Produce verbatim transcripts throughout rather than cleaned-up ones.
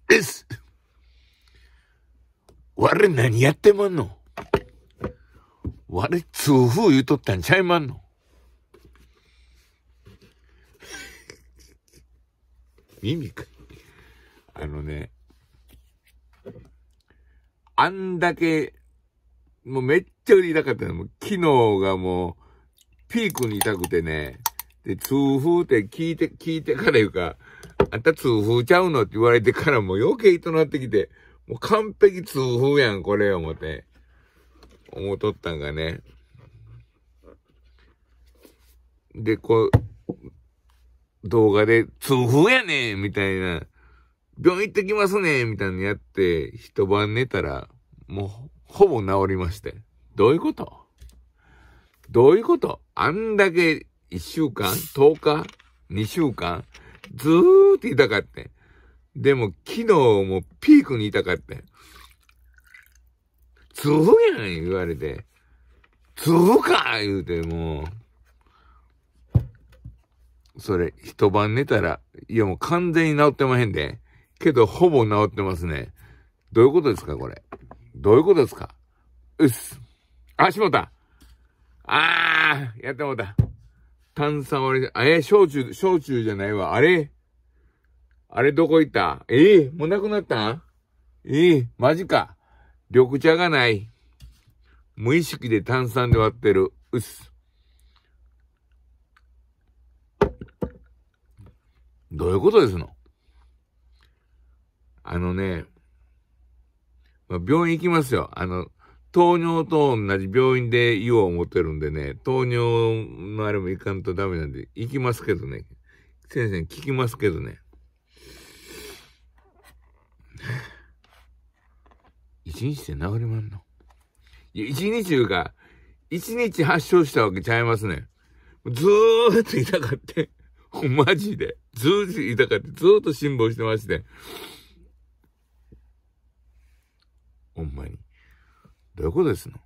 です。我何やってまんの？我痛風言うとったんちゃいまんの？耳か。あのね、あんだけ、もうめっちゃ痛かったの。もう昨日がもう、ピークに痛くてね。で、痛風って聞いて、聞いてから言うか、あんた痛風ちゃうのって言われてからもう余計となってきて、もう完璧痛風やん、これ思って。思っとったんがね。で、こう、動画で痛風やねんみたいな。病院行ってきますねみたいなのやって、一晩寝たら、もう、ほぼ治りまして。どういうこと？どういうこと？あんだけ、一週間？とおか？二週間？ずーっと痛かって。でも、昨日もピークに痛かって。痛風やん言われて。痛風か言うて、もう。それ、一晩寝たら、いやもう完全に治ってまへんで。けど、ほぼ治ってますね。どういうことですか、これ。どういうことですか？うっす。あ、しもた。あー、やってもうた。炭酸割り、あれ、焼酎、焼酎じゃないわ。あれあれどこ行った？ええー、もうなくなったん？ええー、マジか。緑茶がない。無意識で炭酸で割ってる。うっす。どういうことですの？あのね、まあ、病院行きますよ。あの、糖尿と同じ病院で言おう思ってるんでね、糖尿のあれもいかんとダメなんで、行きますけどね。先生に聞きますけどね。一日で治りまんの？いや、一日いうか、一日発症したわけちゃいますね。ずーっと痛かって。マジで。ずーっと痛かって、ずーっと辛抱してまして。ほんまに。どういうことですの？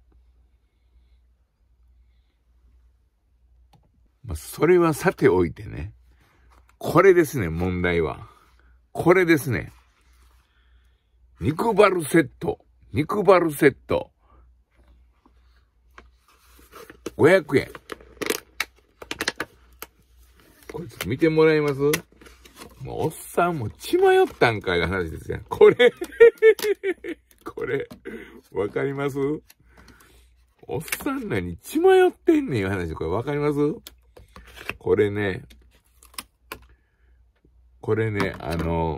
まあ、それはさておいてね。これですね、問題は。これですね。肉バルセット。肉バルセット。ごひゃくえん。これちょっと見てもらえます？もうおっさんも血迷ったんかいの話ですよ。これ。これ。わかります？おっさんらに血迷ってんねんいう話。これわかります？これね。これね、あの、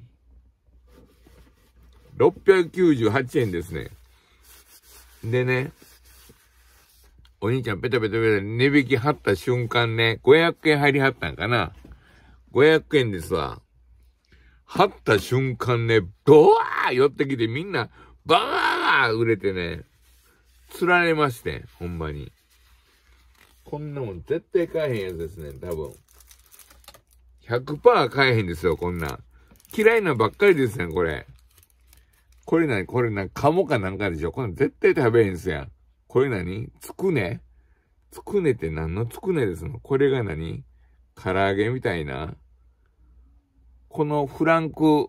ろっぴゃくきゅうじゅうはちえんですね。でね、お兄ちゃんペタペタペタ値引き貼った瞬間ね、ごひゃくえん入りはったんかな。ごひゃくえんですわ。貼った瞬間ね、ドワー寄ってきてみんな、バー売れてね、釣られまして、ほんまに。こんなもん絶対買えへんやつですね、多分。ひゃくパーセント 買えへんですよ、こんなん。嫌いなばっかりですね、これ。これ何これ何カモかなんかでしょ？これ絶対食べへんすやん。これ何つくねつくねって何のつくねですの？これが何唐揚げみたいな。このフランク、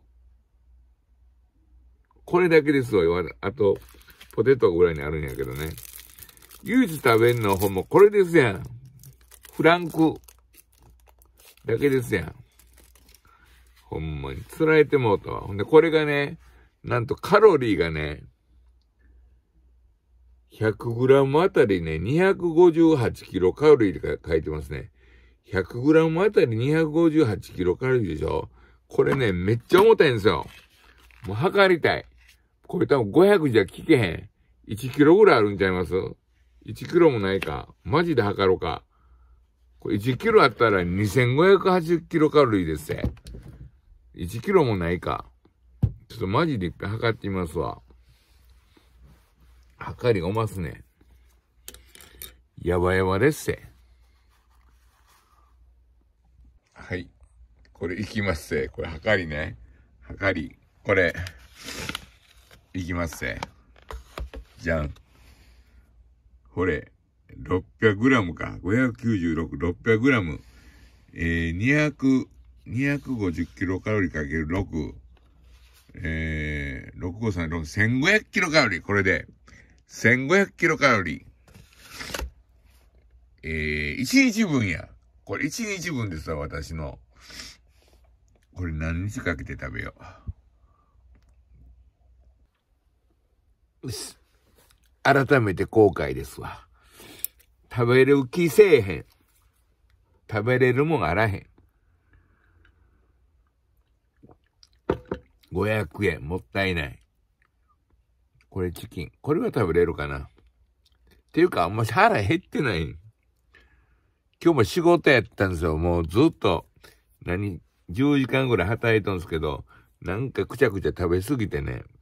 これだけですわ。あと、ポテトぐらいにあるんやけどね。唯一食べんのほんまこれですやん。フランクだけですやん。ほんまに。つられてもうたわ。ほんで、これがね、なんとカロリーがね、ひゃくグラム あたりね、にひゃくごじゅうはちキロカロリーって書いてますね。ひゃくグラム あたりにひゃくごじゅうはちキロカロリーでしょ？これね、めっちゃ重たいんですよ。もう測りたい。これ多分ごひゃくじゃ効けへん。いちキロぐらいあるんちゃいます？ いち キロもないか。マジで測ろうか。これいちキロあったらにせんごひゃくはちじゅうキロカロリーです。いちキロもないか。ちょっとマジで一回測ってみますわ。測りおますね。やばやばですせ。はい。これいきますせ。これ測りね。測り。これ、いきますせ。じゃん。これ、ろっぴゃくグラム か。ごひゃくきゅうじゅうろく、ろっぴゃくグラム。えー、にひゃく、にひゃくごじゅうキロカロリーかけるろく。 えー、ろくごさんろく、せんごひゃくキロカロリー。これで、せんごひゃくキロカロリー。えー、いちにちぶんや。これいちにちぶんですわ、私の。これ何日かけて食べよう。よし。改めて後悔ですわ。食べる気せえへん。食べれるもんあらへん。ごひゃくえん、もったいない。これチキン。これは食べれるかな。っていうか、あんまし腹減ってない。今日も仕事やったんですよ。もうずっと、何、じゅうじかんぐらい働いたんですけど、なんかくちゃくちゃ食べすぎてね。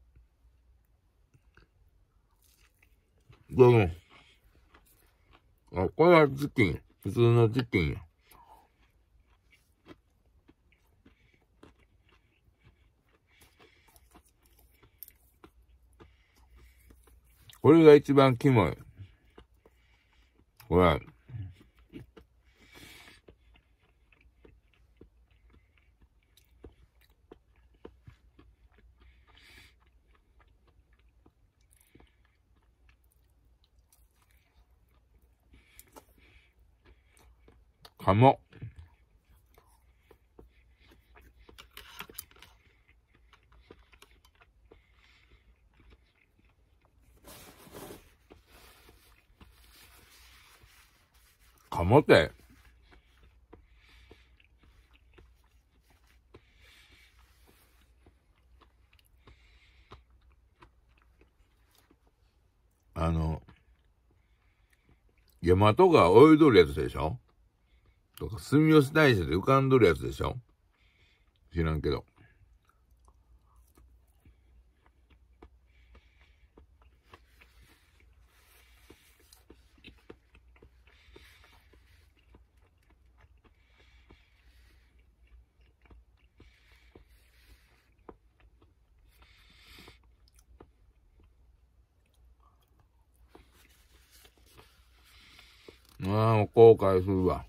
どうも。あ、これはチキン。普通のチキンや。これが一番キモい。これ。鴨。鴨って、あの、大和が泳いどるやつでしょとか、住吉大社で浮かんどるやつでしょ知らんけど。ああ、後悔するわ。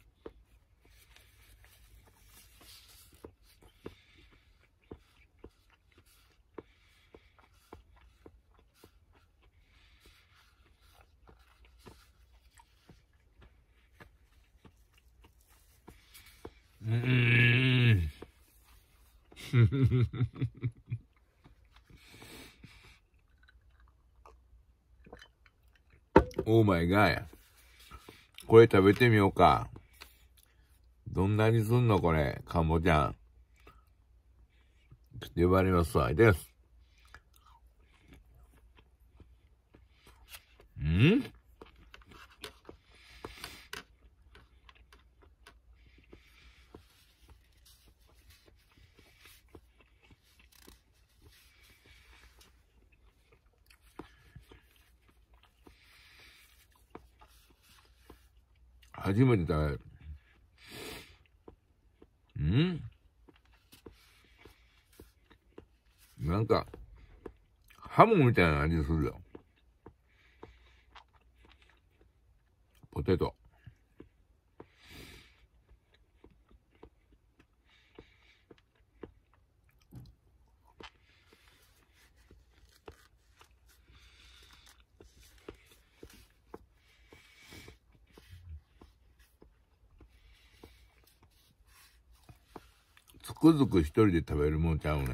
うーん。オーマイガーや。これ食べてみようか。どんなにすんのこれ、カンボちゃん。ちょっと呼ばれますわ。です。ん初めて食べる。んなんか、ハムみたいな味するよ。ポテト。つくづく一人で食べるもんちゃうね。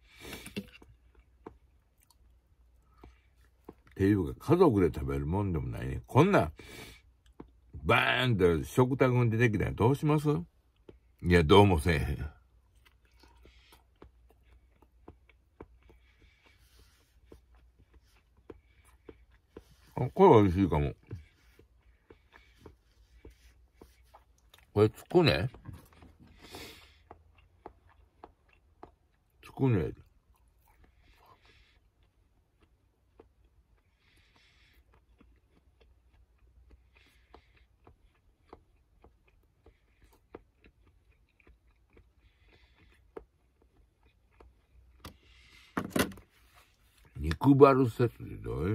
っていうか、家族で食べるもんでもないね。こんな、バーンと食卓に出てきたらどうします？いや、どうもせえへん。あ、これ美味しいかも。これつくねつくね肉バルセットでどういう？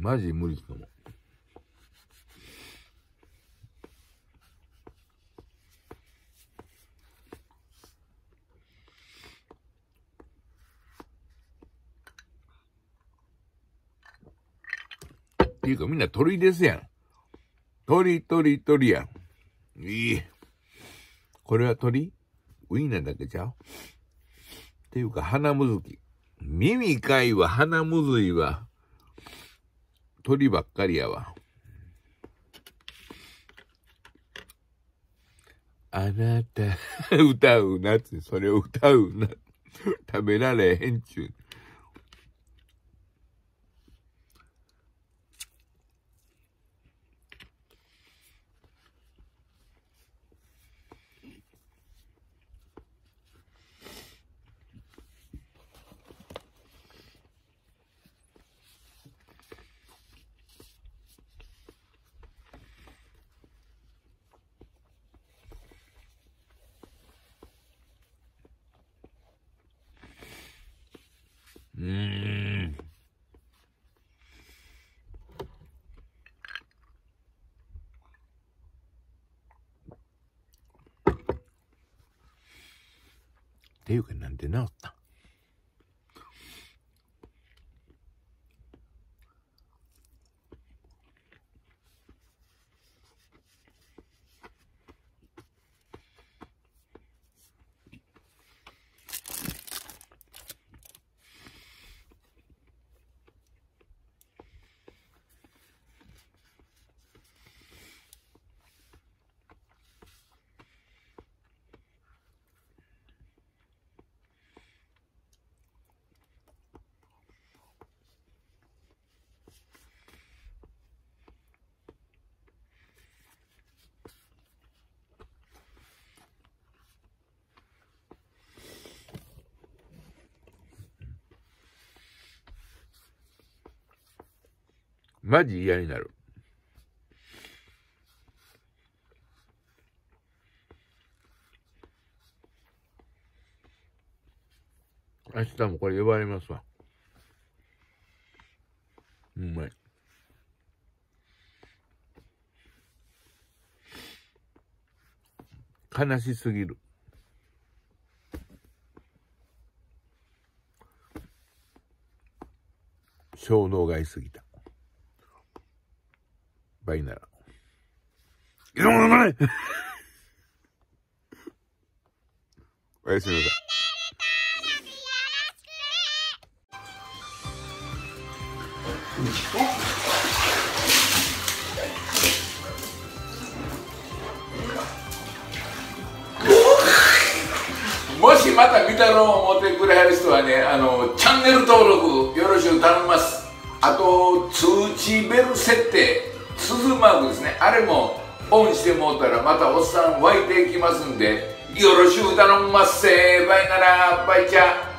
マジ無理かも。っていうかみんな鳥ですやん。鳥、鳥、鳥やん。いい。これは鳥？ウインナーだけちゃう？っていうか鼻むずき。耳かいは鼻むずいわ。鳥ばっかりやわ。あなた、歌うなって、それを歌うな。食べられへんちゅう。うーん。っていうかなんで治った？マジ嫌になる。明日もこれ呼ばれますわ。うまい。悲しすぎる。衝動買いすぎた。倍なら。いや、もうないおやすみなさい。もしまた見たろう思ってくれはる人はね、あのチャンネル登録よろしく頼みます。あと通知ベル設定、鈴マークですね、あれもオンしてもうたらまたおっさん湧いていきますんで、よろしく頼みますせー。バイなら、バイチャー。